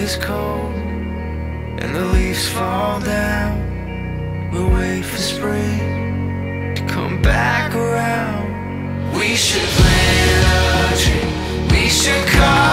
is cold and the leaves fall down. We'll wait for spring to come back around. We should plant a tree, we should call